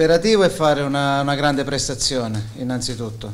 L'imperativo è fare una grande prestazione, innanzitutto.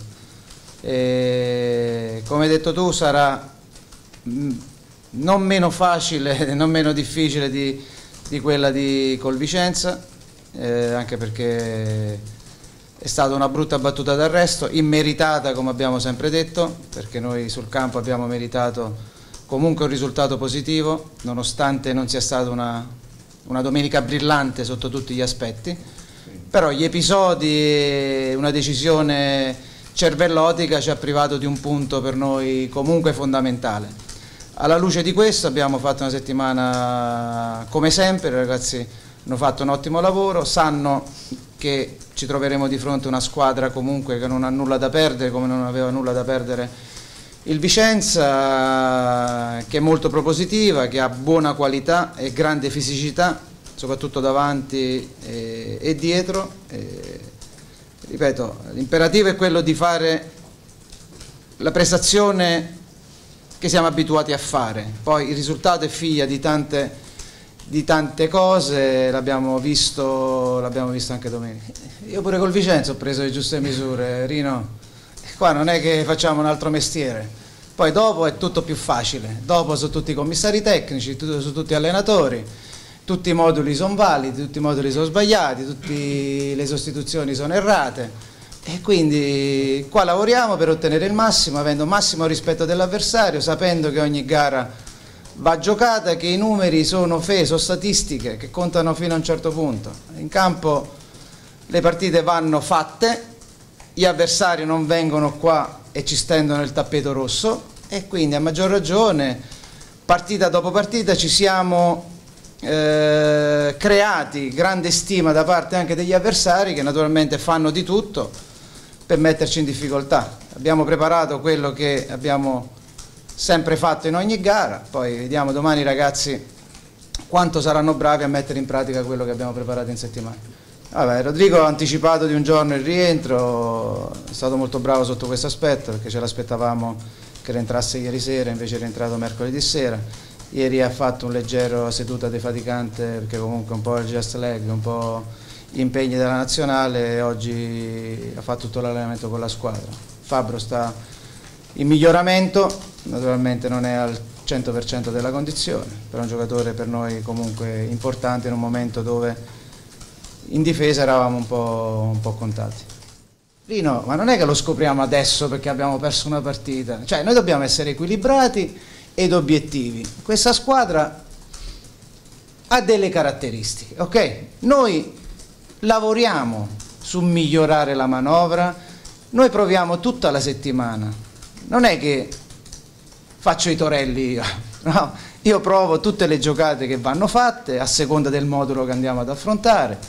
E, come hai detto tu, sarà non meno facile, non meno difficile di quella col Vicenza, anche perché è stata una brutta battuta d'arresto, immeritata come abbiamo sempre detto, perché noi sul campo abbiamo meritato comunque un risultato positivo, nonostante non sia stata una domenica brillante sotto tutti gli aspetti, però gli episodi e una decisione cervellotica ci ha privato di un punto per noi comunque fondamentale. Alla luce di questo abbiamo fatto una settimana come sempre, i ragazzi hanno fatto un ottimo lavoro, sanno che ci troveremo di fronte a una squadra comunque che non ha nulla da perdere, come non aveva nulla da perdere il Vicenza, che è molto propositiva, che ha buona qualità e grande fisicità, soprattutto davanti e dietro. Ripeto, l'imperativo è quello di fare la prestazione che siamo abituati a fare, poi il risultato è figlia di tante cose, l'abbiamo visto anche domenica. Io pure col Vicenza ho preso le giuste misure, Rino, qua non è che facciamo un altro mestiere, poi dopo è tutto più facile, dopo sono tutti commissari tecnici, sono tutti allenatori, tutti i moduli sono validi, tutti i moduli sono sbagliati, tutte le sostituzioni sono errate, e quindi qua lavoriamo per ottenere il massimo, avendo massimo rispetto dell'avversario, sapendo che ogni gara va giocata, che i numeri sono sono statistiche che contano fino a un certo punto. In campo le partite vanno fatte, gli avversari non vengono qua e ci stendono il tappeto rosso, e quindi a maggior ragione partita dopo partita ci siamo creati grande stima da parte anche degli avversari, che naturalmente fanno di tutto per metterci in difficoltà. Abbiamo preparato quello che abbiamo sempre fatto in ogni gara, poi vediamo domani i ragazzi quanto saranno bravi a mettere in pratica quello che abbiamo preparato in settimana. Vabbè, Rodrigo ha anticipato di un giorno il rientro, è stato molto bravo sotto questo aspetto, perché ce l'aspettavamo che rientrasse ieri sera, invece è rientrato mercoledì sera. Ieri ha fatto un leggero seduta defaticante, perché comunque un po' il jet lag, un po' gli impegni della nazionale, e oggi ha fatto tutto l'allenamento con la squadra. Fabbro sta in miglioramento, naturalmente non è al 100% della condizione, però è un giocatore per noi comunque importante in un momento dove in difesa eravamo un po' contati. Rino, ma non è che lo scopriamo adesso perché abbiamo perso una partita, cioè noi dobbiamo essere equilibrati ed obiettivi. Questa squadra ha delle caratteristiche, ok? Noi lavoriamo su migliorare la manovra, noi proviamo tutta la settimana, non è che faccio i torelli io, no? Io provo tutte le giocate che vanno fatte a seconda del modulo che andiamo ad affrontare,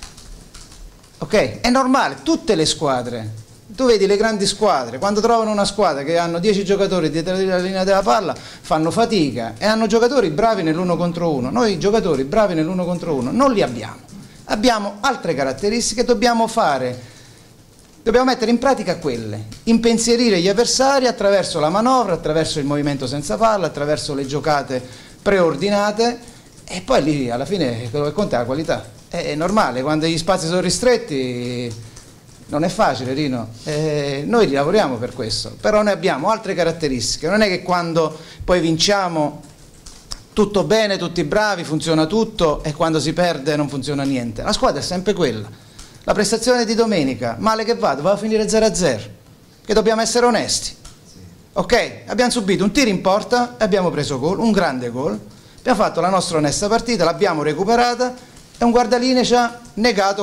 ok? È normale, tutte le squadre, tu vedi le grandi squadre, quando trovano una squadra che hanno 10 giocatori dietro la linea della palla fanno fatica e hanno giocatori bravi nell'1 contro 1, noi giocatori bravi nell'1 contro 1 non li abbiamo. Abbiamo altre caratteristiche, dobbiamo mettere in pratica quelle, impensierire gli avversari attraverso la manovra, attraverso il movimento senza palla, attraverso le giocate preordinate, e poi lì alla fine quello che conta è la qualità. È normale, quando gli spazi sono ristretti non è facile, Rino, noi lavoriamo per questo, però noi abbiamo altre caratteristiche, non è che quando poi vinciamo tutto bene, tutti bravi, funziona tutto, e quando si perde non funziona niente. La squadra è sempre quella. La prestazione di domenica, male che vada, va a finire 0-0, che dobbiamo essere onesti. Ok, abbiamo subito un tiro in porta e abbiamo preso gol, un grande gol, abbiamo fatto la nostra onesta partita, l'abbiamo recuperata e un guardalinee ci ha negato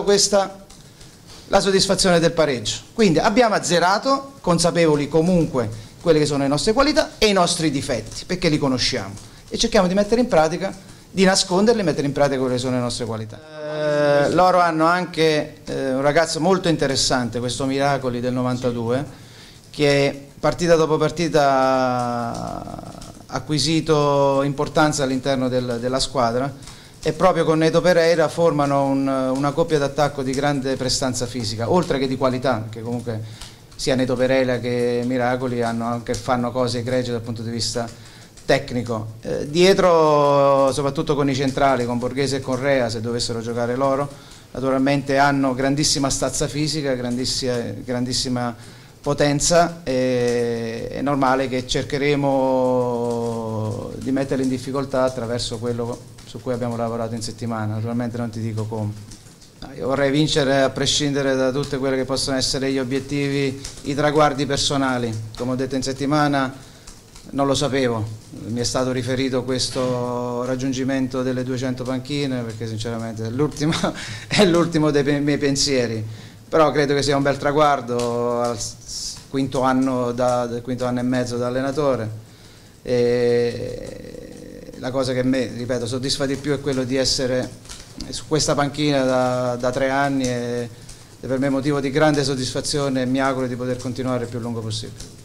la soddisfazione del pareggio. Quindi abbiamo azzerato, consapevoli comunque quelle che sono le nostre qualità e i nostri difetti, perché li conosciamo, e cerchiamo di mettere in pratica, di nasconderli e mettere in pratica quelle che sono le nostre qualità. Loro hanno anche un ragazzo molto interessante, questo Miracoli del 92, che partita dopo partita ha acquisito importanza all'interno della squadra, e proprio con Neto Pereira formano una coppia d'attacco di grande prestanza fisica, oltre che di qualità, perché comunque sia Neto Pereira che Miracoli fanno cose egregie dal punto di vista tecnico. Dietro, soprattutto con i centrali, con Borghese e Correa, se dovessero giocare loro, naturalmente hanno grandissima stazza fisica, grandissima potenza, è normale che cercheremo di metterli in difficoltà attraverso quello su cui abbiamo lavorato in settimana. Naturalmente non ti dico come. Io vorrei vincere a prescindere da tutte quelle che possono essere gli obiettivi, i traguardi personali. Come ho detto in settimana, non lo sapevo, mi è stato riferito questo raggiungimento delle 200 panchine, perché sinceramente è l'ultimo dei miei pensieri, però credo che sia un bel traguardo al quinto anno e mezzo da allenatore, e la cosa che me, ripeto, soddisfa di più è quello di essere su questa panchina da 3 anni, e per me è motivo di grande soddisfazione, e mi auguro di poter continuare il più lungo possibile.